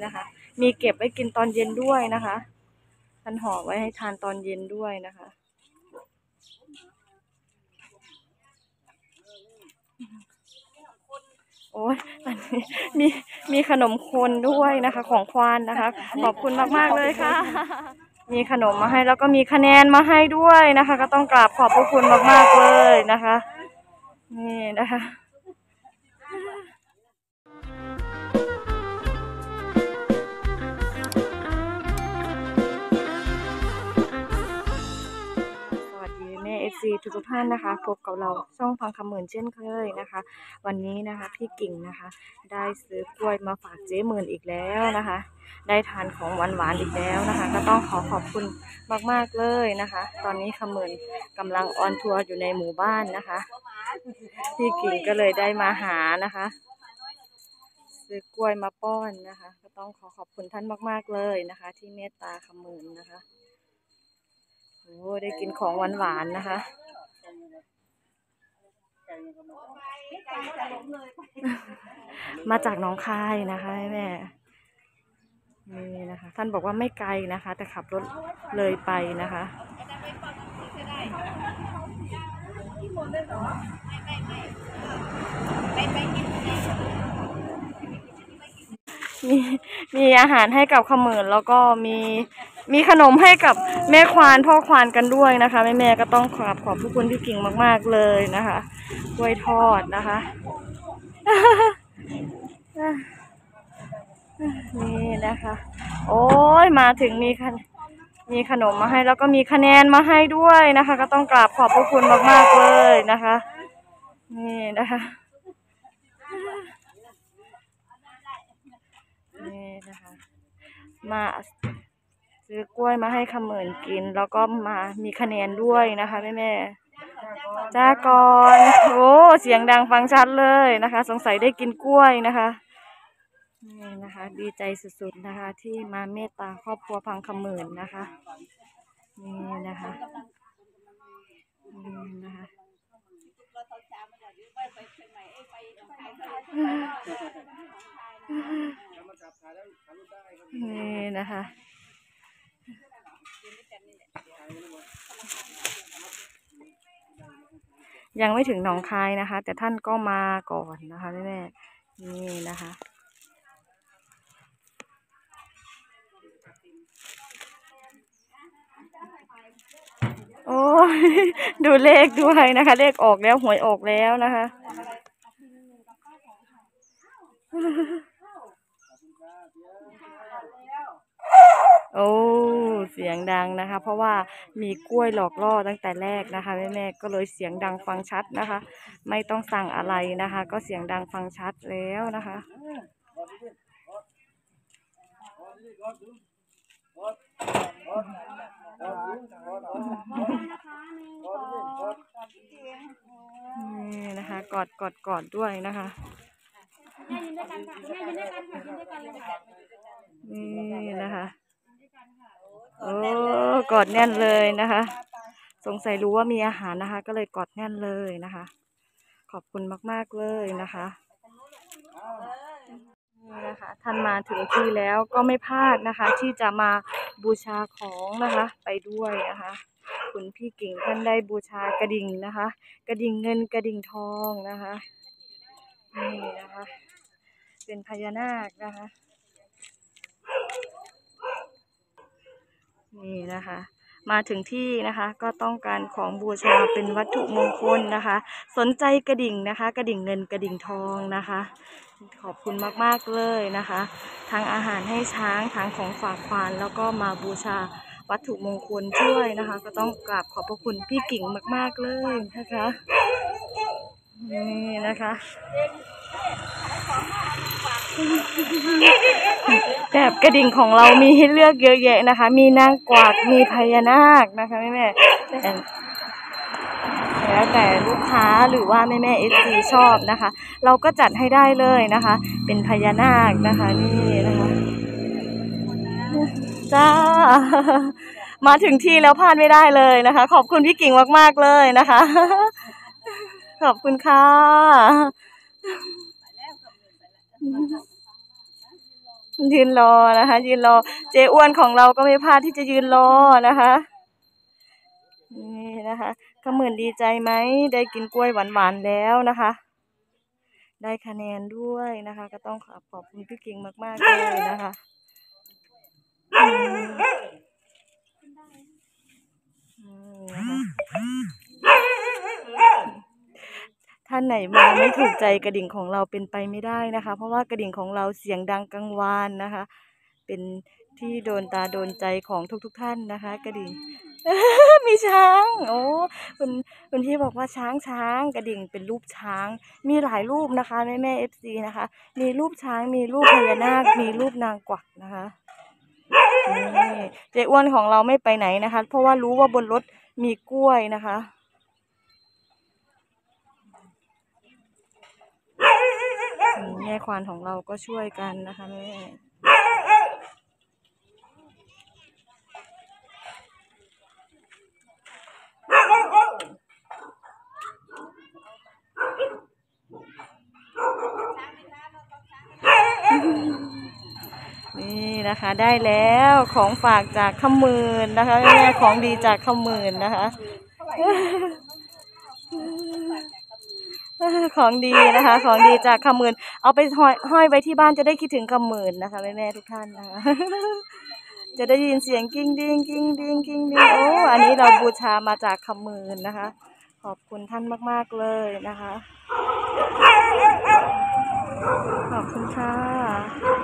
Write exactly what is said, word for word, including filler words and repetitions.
นะคะมีเก็บไว้กินตอนเย็นด้วยนะคะท่านห่อไว้ให้ทานตอนเย็นด้วยนะคะโอ้ยอันนี้มีมีขนมคนด้วยนะคะของควานนะคะขอบคุณมากๆเลยค่ะมีขนมมาให้แล้วก็มีคะแนนมาให้ด้วยนะคะก็ต้องกราบขอบพระคุณมากๆเลยนะคะนี่นะคะแม่เอฟซีทุกท่านนะคะพบกับเราช่องฟังคำเหมือนเช่นเคยนะคะวันนี้นะคะพี่กิ่งนะคะได้ซื้อกล้วยมาฝากเจ๊หมื่นอีกแล้วนะคะได้ทานของหวานๆอีกแล้วนะคะก็ต้องขอขอบคุณมากๆเลยนะคะตอนนี้คำเหมือนกำลังออนทัวร์อยู่ในหมู่บ้านนะคะพี่กิ่งก็เลยได้มาหานะคะซื้อกล้วยมาป้อนนะคะก็ต้องขอขอบคุณท่านมากๆเลยนะคะที่เมตตาคำเหมือนนะคะโอ้ได้กินของหวานๆนะคะมาจากหนองคายนะคะแม่นี่นะคะท่านบอกว่าไม่ไกลนะคะแต่ขับรถเลยไปนะคะมีมีอาหารให้กับขมื่นแล้วก็มีมีขนมให้กับแม่ควานพ่อควานกันด้วยนะคะแม่แม่ก็ต้องขอบขอบทุกคนที่กิ่งมากๆเลยนะคะกล้วยทอดนะคะนี่นะคะโอ้ยมาถึงมีมีขนมมาให้แล้วก็มีคะแนนมาให้ด้วยนะคะก็ต้องกราบขอบพระคุณมากๆเลยนะคะนี่นะคะนี่นะคะมาซื้อกล้วยมาให้ขมื่นกินแล้วก็มามีคะแนนด้วยนะคะแม่แม่จ้าก่อนโอ้เสียงดังฟังชัดเลยนะคะสงสัยได้กินกล้วยนะคะนี่นะคะดีใจสุดๆนะคะที่มาเมตตาครอบครัวพังขมื่นนะคะนี่นะคะนี่นะคะนี่นะคะยังไม่ถึงหนองคายนะคะแต่ท่านก็มาก่อนนะคะแม่แม่นี่นะคะโอ้ยดูเลขด้วยนะคะเลขออกแล้วหวยออกแล้วนะคะโอ้เสียงดังนะคะเพราะว่ามีกล้วยหลอกล่อตั้งแต่แรกนะคะแม่แม่ก็เลยเสียงดังฟังชัดนะคะไม่ต้องสั่งอะไรนะคะก็เสียงดังฟังชัดแล้วนะคะนี่นะคะกอดกอดกอดด้วยนะคะนี่นะคะโอ้กอดแน่นเลยนะคะสงสัยรู้ว่ามีอาหารนะคะก็เลยกอดแน่นเลยนะคะขอบคุณมากๆเลยนะคะนี่นะคะท่านมาถึงที่แล้วก็ไม่พลาดนะคะที่จะมาบูชาของนะคะไปด้วยนะคะคุณพี่กิ่งท่านได้บูชากระดิ่งนะคะกระดิ่งเงินกระดิ่งทองนะคะนี่นะคะเป็นพญานาคนะคะนี่นะคะมาถึงที่นะคะก็ต้องการของบูชาเป็นวัตถุมงคลนะคะสนใจกระดิ่งนะคะกระดิ่งเงินกระดิ่งทองนะคะขอบคุณมากๆเลยนะคะทั้งอาหารให้ช้างทั้งของฝากควานแล้วก็มาบูชาวัตถุมงคลช่วยนะคะก็ต้องกราบขอบพระคุณพี่กิ่งมากๆเลยนะคะนี่นะคะแบบกระดิ่งของเรามีให้เลือกเยอะแยะนะคะมีนางกวักมีพญานาคนะคะแม่แม่แล้วแต่ลูกค้าหรือว่าแม่แม่เอฟซีชอบนะคะเราก็จัดให้ได้เลยนะคะเป็นพญานาคนะคะนี่นะคะจ้ามาถึงที่แล้วพลาดไม่ได้เลยนะคะขอบคุณพี่กิ่งมากๆเลยนะคะขอบคุณค่ะยืนรอนะคะยืนรอเจ๊อ้วนของเราก็ไม่พลาดที่จะยืนรอนะคะนี่นะคะขมื่นดีใจไหมได้กินกล้วยหวานๆแล้วนะคะได้คะแนนด้วยนะคะก็ต้องขอขอบคุณพี่กิ่งมากๆเลยนะคะท่านไหนมาไม่ถูกใจกระดิ่งของเราเป็นไปไม่ได้นะคะเพราะว่ากระดิ่งของเราเสียงดังกังวานนะคะเป็นที่โดนตาโดนใจของทุกๆท่านนะคะกระดิ่ง มีช้างโอ้คุณคุณพี่บอกว่าช้างช้างกระดิ่งเป็นรูปช้างมีหลายรูปนะคะแม่แม่เอฟซีนะคะมีรูปช้างมีรูปพญานาคมีรูปนางกวักนะคะนี่เจ๊อ้วนของเราไม่ไปไหนนะคะเพราะว่ารู้ว่าบนรถมีกล้วยนะคะแม่ควานของเราก็ช่วยกันนะคะแม่นี่นะคะได้แล้วของฝากจากขมื่นนะคะแม่ของดีจากขมื่นนะคะของดีนะคะของดีจากขมื่นเอาไปห้อยห้อยไว้ที่บ้านจะได้คิดถึงขมื่นนะคะแม่แม่ทุกท่านนะคะจะได้ยินเสียงกิ้งดิ้งกิ้งดิ้งกิ้งดิ้งโอ้อันนี้เราบูชามาจากขมื่นนะคะขอบคุณท่านมากๆเลยนะคะขอบคุณค่ะ